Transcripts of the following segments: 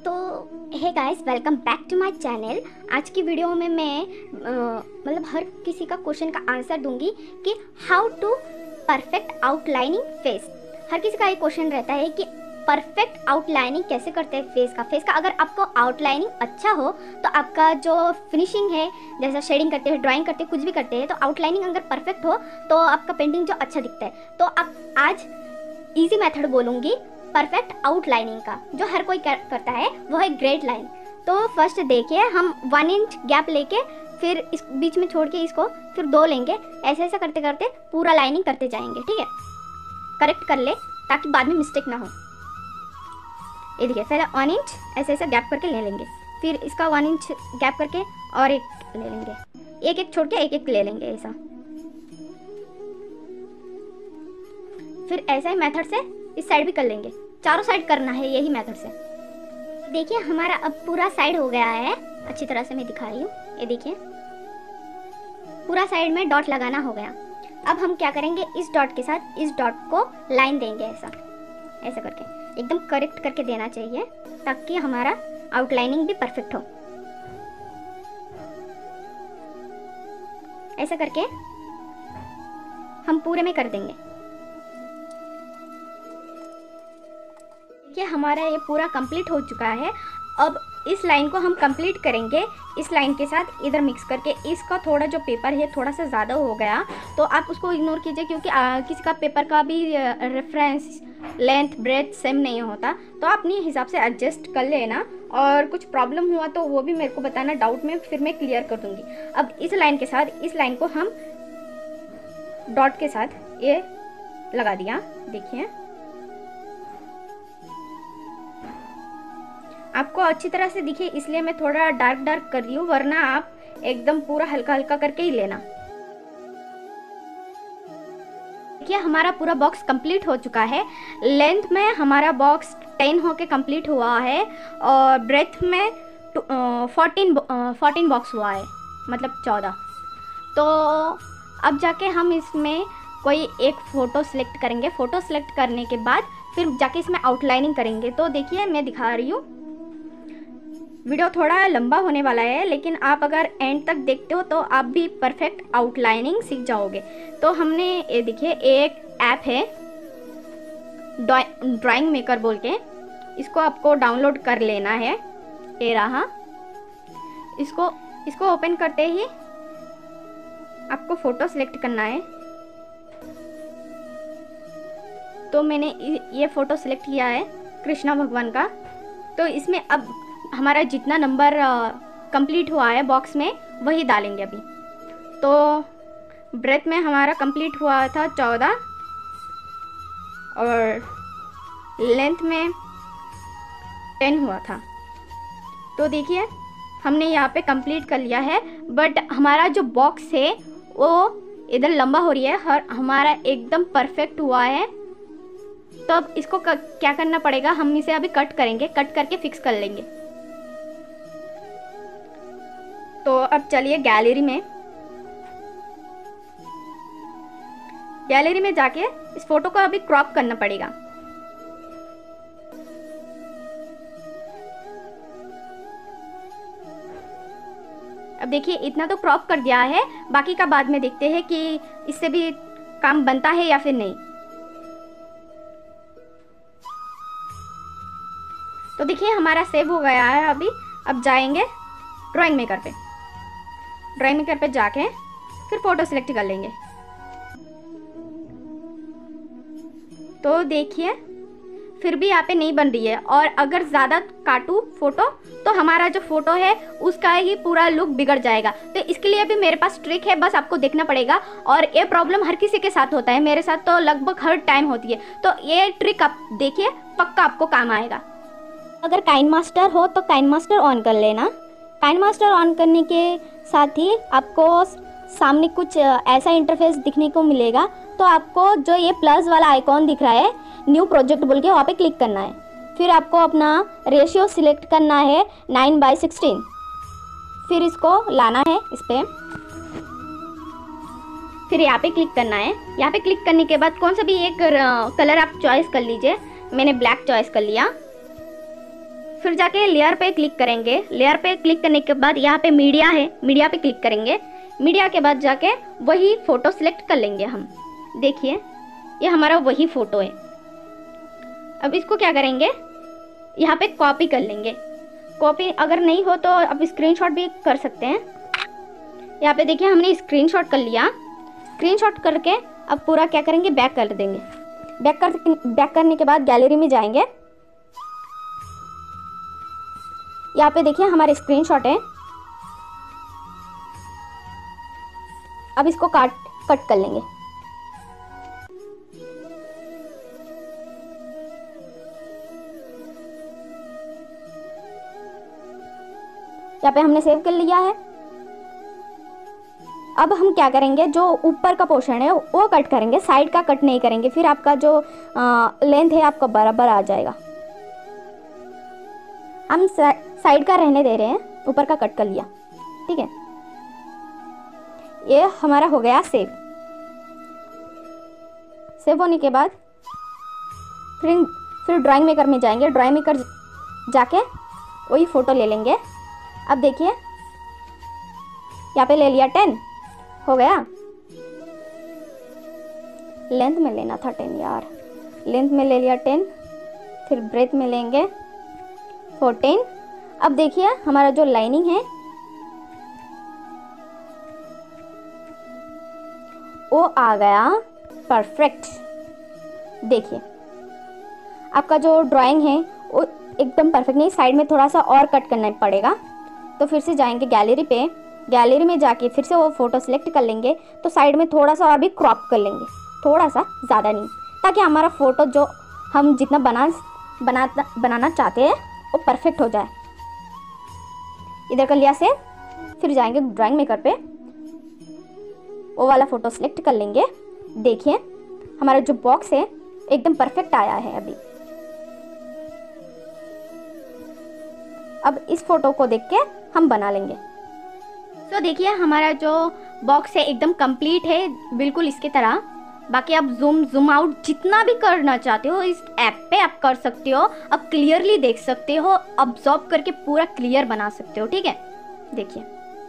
तो hey guys, welcome back to my channel. आज की वीडियो में मैं मतलब हर किसी का क्वेश्चन का आंसर दूंगी कि how to perfect outlining face. हर किसी का एक क्वेश्चन रहता है कि परफेक्ट आउटलाइनिंग कैसे करते हैं फेस का। अगर आपको आउटलाइनिंग अच्छा हो तो आपका जो फिनिशिंग है, जैसा शेडिंग करते हैं, ड्राइंग करते हैं, कुछ भी करते हैं, तो आउटलाइनिंग अगर परफेक्ट हो तो आपका पेंटिंग जो अच्छा दिखता है। तो आप आज इजी मेथड बोलूँगी परफेक्ट आउटलाइनिंग का, जो हर कोई करता है, वो है ग्रेड लाइन। तो फर्स्ट देखिए, हम 1 इंच गैप लेके फिर इस बीच में छोड़ के इसको फिर 2 लेंगे। ऐसे ऐसा करते करते पूरा लाइनिंग करते जाएंगे, ठीक है। करेक्ट कर ले ताकि बाद में मिस्टेक ना हो। ये देखिए, पहले 1 इंच ऐसे ऐसा गैप करके ले लेंगे, फिर इसका 1 इंच गैप करके और एक ले लेंगे, एक एक छोड़ के एक एक ले लेंगे ऐसा। फिर ऐसा ही मेथड से इस साइड भी कर लेंगे, चारों साइड करना है यही मेथड से। देखिए हमारा अब पूरा साइड हो गया है, अच्छी तरह से मैं दिखा रही हूँ। ये देखिए पूरा साइड में डॉट लगाना हो गया। अब हम क्या करेंगे, इस डॉट के साथ इस डॉट को लाइन देंगे, ऐसा ऐसा करके एकदम करेक्ट करके देना चाहिए ताकि हमारा आउटलाइनिंग भी परफेक्ट हो। ऐसा करके हम पूरे में कर देंगे। देखिए हमारा ये पूरा कंप्लीट हो चुका है। अब इस लाइन को हम कंप्लीट करेंगे इस लाइन के साथ इधर मिक्स करके। इसका थोड़ा जो पेपर है थोड़ा सा ज़्यादा हो गया तो आप उसको इग्नोर कीजिए, क्योंकि किसी का पेपर का भी रेफरेंस लेंथ ब्रेथ सेम नहीं होता, तो आप अपने हिसाब से एडजस्ट कर लेना। और कुछ प्रॉब्लम हुआ तो वो भी मेरे को बताना डाउट में, फिर मैं क्लियर कर दूँगी। अब इस लाइन के साथ इस लाइन को हम डॉट के साथ ये लगा दिया। देखिए आपको अच्छी तरह से दिखे इसलिए मैं थोड़ा डार्क डार्क कर रही हूँ, वरना आप एकदम पूरा हल्का हल्का करके ही लेना। देखिए हमारा पूरा बॉक्स कंप्लीट हो चुका है। लेंथ में हमारा बॉक्स 10 होके कंप्लीट हुआ है और ब्रेथ में 14 बॉक्स हुआ है, मतलब 14। तो अब जाके हम इसमें कोई एक फ़ोटो सिलेक्ट करेंगे। फ़ोटो सिलेक्ट करने के बाद फिर जाके इसमें आउटलाइनिंग करेंगे। तो देखिए मैं दिखा रही हूँ, वीडियो थोड़ा लंबा होने वाला है, लेकिन आप अगर एंड तक देखते हो तो आप भी परफेक्ट आउटलाइनिंग सीख जाओगे। तो हमने ये देखिए एक ऐप है ड्राइंग मेकर बोल के, इसको आपको डाउनलोड कर लेना है। ये रहा, इसको ओपन करते ही आपको फ़ोटो सिलेक्ट करना है। तो मैंने ये फ़ोटो सिलेक्ट किया है कृष्णा भगवान का। तो इसमें अब हमारा जितना नंबर कंप्लीट हुआ है बॉक्स में वही डालेंगे अभी। तो ब्रेथ में हमारा कंप्लीट हुआ था 14 और लेंथ में 10 हुआ था। तो देखिए हमने यहाँ पे कंप्लीट कर लिया है, बट हमारा जो बॉक्स है वो इधर लंबा हो रही है, हमारा एकदम परफेक्ट हुआ है। तो अब इसको क्या करना पड़ेगा, हम इसे अभी कट करेंगे, कट करके फिक्स कर लेंगे। तो अब चलिए गैलरी में जाके इस फोटो को अभी क्रॉप करना पड़ेगा। अब देखिए इतना तो क्रॉप कर दिया है, बाकी का बाद में देखते हैं कि इससे भी काम बनता है या फिर नहीं। तो देखिए हमारा सेव हो गया है अभी। अब जाएंगे ड्राइंग मेकर पे जाके फिर फोटो सिलेक्ट कर लेंगे। तो देखिए फिर भी यहाँ पे नहीं बन रही है, और अगर ज़्यादा काटूँ फोटो तो हमारा जो फोटो है उसका ही पूरा लुक बिगड़ जाएगा। तो इसके लिए भी मेरे पास ट्रिक है, बस आपको देखना पड़ेगा। और ये प्रॉब्लम हर किसी के साथ होता है, मेरे साथ तो लगभग हर टाइम होती है। तो ये ट्रिक आप देखिए, पक्का आपको काम आएगा। अगर काइन मास्टर हो तो काइन मास्टर ऑन कर लेना। काइन मास्टर ऑन करने के साथ ही आपको सामने कुछ ऐसा इंटरफेस दिखने को मिलेगा। तो आपको जो ये प्लस वाला आइकॉन दिख रहा है, न्यू प्रोजेक्ट बोल के, वहाँ पे क्लिक करना है। फिर आपको अपना रेशियो सिलेक्ट करना है 9:16। फिर इसको लाना है इस पर, फिर यहाँ पे क्लिक करना है। यहाँ पे क्लिक करने के बाद कौन सा भी एक कलर आप चॉइस कर लीजिए। मैंने ब्लैक चॉइस कर लिया। फिर जाके लेयर पे क्लिक करेंगे। लेयर पे क्लिक करने के बाद यहाँ पे मीडिया है, मीडिया पे क्लिक करेंगे। मीडिया के बाद जाके वही फ़ोटो सिलेक्ट कर लेंगे हम। देखिए ये हमारा वही फ़ोटो है। अब इसको क्या करेंगे, यहाँ पे कॉपी कर लेंगे। कॉपी अगर नहीं हो तो आप स्क्रीनशॉट भी कर सकते हैं। यहाँ पे देखिए हमने स्क्रीनशॉट कर लिया। स्क्रीनशॉट करके अब पूरा क्या करेंगे, बैक कर देंगे। बैक करने के बाद गैलरी में जाएंगे। यहाँ पे देखिए हमारे स्क्रीनशॉट है। अब इसको कट कर लेंगे। यहाँ पे हमने सेव कर लिया है। अब हम क्या करेंगे, जो ऊपर का पोर्शन है वो कट करेंगे, साइड का कट नहीं करेंगे, फिर आपका जो लेंथ है आपका बराबर आ जाएगा। हम साइड का रहने दे रहे हैं, ऊपर का कट कर लिया। ठीक है, ये हमारा हो गया सेव। सेव होने के बाद फिर ड्राइंग मेकर में जाएंगे। ड्राइंग मेकर जाके वही फ़ोटो ले लेंगे। अब देखिए यहाँ पे ले लिया 10, हो गया। लेंथ में लेना था 10 यार, लेंथ में ले लिया 10, फिर ब्रेथ में लेंगे 14। अब देखिए हमारा जो लाइनिंग है वो आ गया परफेक्ट। देखिए आपका जो ड्राइंग है वो एकदम परफेक्ट नहीं, साइड में थोड़ा सा और कट करना पड़ेगा। तो फिर से जाएंगे गैलरी पे, गैलरी में जाके फिर से वो फ़ोटो सिलेक्ट कर लेंगे। तो साइड में थोड़ा सा और भी क्रॉप कर लेंगे, थोड़ा सा, ज़्यादा नहीं, ताकि हमारा फ़ोटो जो हम जितना बनाना चाहते हैं वो परफेक्ट हो जाए। इधर कर लिया से, फिर जाएंगे ड्राइंग मेकर पे, वो वाला फ़ोटो सिलेक्ट कर लेंगे। देखिए हमारा जो बॉक्स है एकदम परफेक्ट आया है अभी। अब इस फ़ोटो को देख के हम बना लेंगे। तो देखिए हमारा जो बॉक्स है एकदम कंप्लीट है, बिल्कुल इसकी तरह। बाकी आप जूम आउट जितना भी करना चाहते हो इस ऐप पे आप कर सकते हो। आप क्लियरली देख सकते हो, ऑब्जर्व करके पूरा क्लियर बना सकते हो। ठीक है, देखिए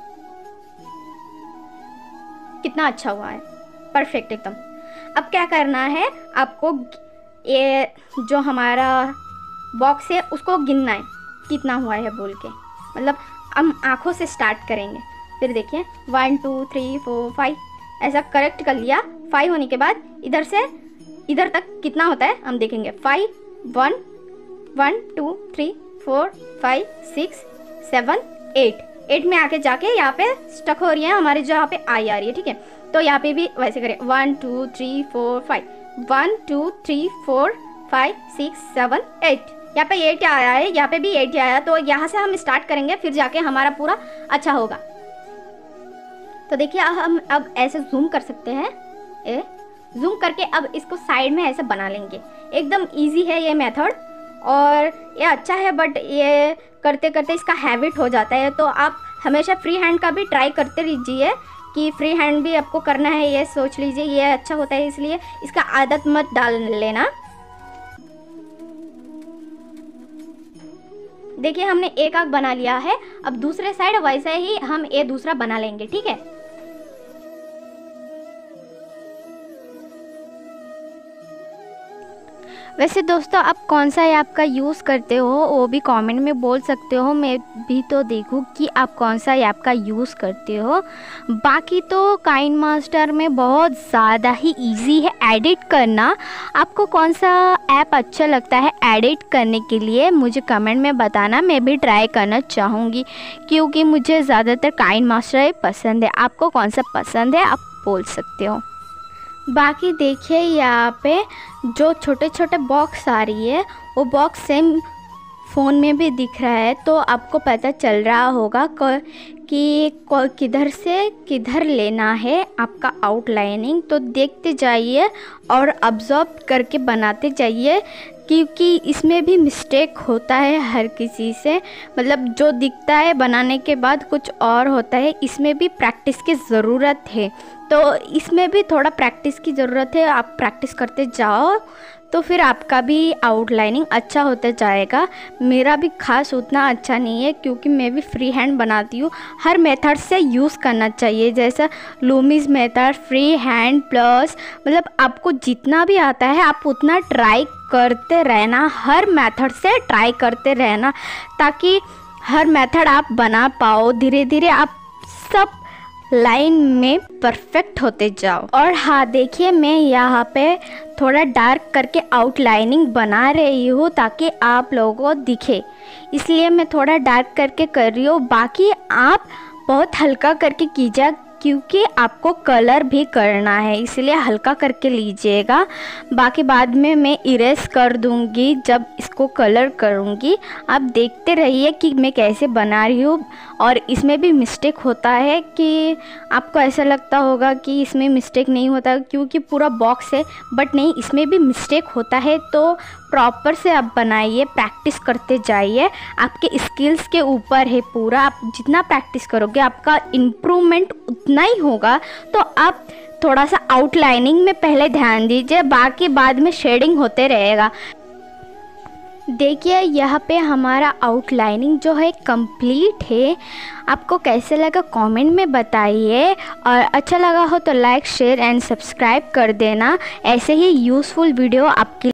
कितना अच्छा हुआ है, परफेक्ट एकदम। अब क्या करना है आपको, ये जो हमारा बॉक्स है उसको गिनना है कितना हुआ है बोल के, मतलब हम आँखों से स्टार्ट करेंगे। फिर देखिए 1 2 3 4 5 ऐसा करेक्ट कर लिया। 5 होने के बाद इधर से इधर तक कितना होता है हम देखेंगे। 5 1 1 2 3 4 5 6 7 8 में आके जाके यहाँ पे स्टक हो रही है हमारे, जो यहाँ पे आई आ रही है। ठीक है, तो यहाँ पे भी वैसे करें 1 2 3 4 5 1 2 3 4 5 6 7 8। यहाँ पे 8 आया है, यहाँ पे भी 8 आया, तो यहाँ से हम स्टार्ट करेंगे, फिर जाके हमारा पूरा अच्छा होगा। तो देखिए हम अब ऐसे जूम कर सकते हैं, जूम करके अब इसको साइड में ऐसे बना लेंगे। एकदम इजी है ये मेथड और ये अच्छा है, बट ये करते करते इसका हैबिट हो जाता है। तो आप हमेशा फ्री हैंड का भी ट्राई करते रहिए कि फ्री हैंड भी आपको करना है, ये सोच लीजिए ये अच्छा होता है, इसलिए इसका आदत मत डाल लेना। देखिए हमने एक आँख बना लिया है, अब दूसरे साइड वैसे ही हम ये दूसरा बना लेंगे। ठीक है, वैसे दोस्तों आप कौन सा ऐप का यूज़ करते हो वो भी कमेंट में बोल सकते हो, मैं भी तो देखूँ कि आप कौन सा ऐप का यूज़ करते हो। बाकी तो काइनमास्टर में बहुत ज़्यादा ही इजी है एडिट करना। आपको कौन सा ऐप अच्छा लगता है एडिट करने के लिए मुझे कमेंट में बताना, मैं भी ट्राई करना चाहूँगी, क्योंकि मुझे ज़्यादातर काइनमास्टर पसंद है। आपको कौन सा पसंद है आप बोल सकते हो। बाकी देखिए यहाँ पे जो छोटे छोटे बॉक्स आ रही है वो बॉक्स सेम फ़ोन में भी दिख रहा है, तो आपको पता चल रहा होगा कि किधर से किधर लेना है आपका आउटलाइनिंग। तो देखते जाइए और ऑब्जर्व करके बनाते जाइए, क्योंकि इसमें भी मिस्टेक होता है हर किसी से, मतलब जो दिखता है बनाने के बाद कुछ और होता है। इसमें भी प्रैक्टिस की ज़रूरत है, तो इसमें भी थोड़ा प्रैक्टिस की ज़रूरत है। आप प्रैक्टिस करते जाओ तो फिर आपका भी आउटलाइनिंग अच्छा होता जाएगा। मेरा भी खास उतना अच्छा नहीं है क्योंकि मैं भी फ्री हैंड बनाती हूँ। हर मेथड से यूज़ करना चाहिए, जैसा Loomis method, free hand plus, मतलब आपको जितना भी आता है आप उतना ट्राई करते रहना, हर मेथड से ट्राई करते रहना ताकि हर मेथड आप बना पाओ। धीरे धीरे आप सब लाइन में परफेक्ट होते जाओ। और हाँ देखिए, मैं यहाँ पे थोड़ा डार्क करके आउटलाइनिंग बना रही हूँ ताकि आप लोगों को दिखे, इसलिए मैं थोड़ा डार्क करके कर रही हूँ। बाकी आप बहुत हल्का करके कीजिए क्योंकि आपको कलर भी करना है, इसलिए हल्का करके लीजिएगा। बाकी बाद में मैं इरेज कर दूंगी जब इसको कलर करूंगी। आप देखते रहिए कि मैं कैसे बना रही हूँ। और इसमें भी मिस्टेक होता है कि आपको ऐसा लगता होगा कि इसमें मिस्टेक नहीं होता क्योंकि पूरा बॉक्स है, बट नहीं, इसमें भी मिस्टेक होता है। तो प्रॉपर से आप बनाइए, प्रैक्टिस करते जाइए, आपके स्किल्स के ऊपर है पूरा। आप जितना प्रैक्टिस करोगे आपका इम्प्रूवमेंट उतना ही होगा। तो आप थोड़ा सा आउटलाइनिंग में पहले ध्यान दीजिए, बाकी बाद में शेडिंग होते रहेगा। देखिए यहाँ पे हमारा आउटलाइनिंग जो है कंप्लीट है। आपको कैसे लगा कमेंट में बताइए, और अच्छा लगा हो तो लाइक, शेयर एंड सब्सक्राइब कर देना। ऐसे ही यूज़फुल वीडियो आपके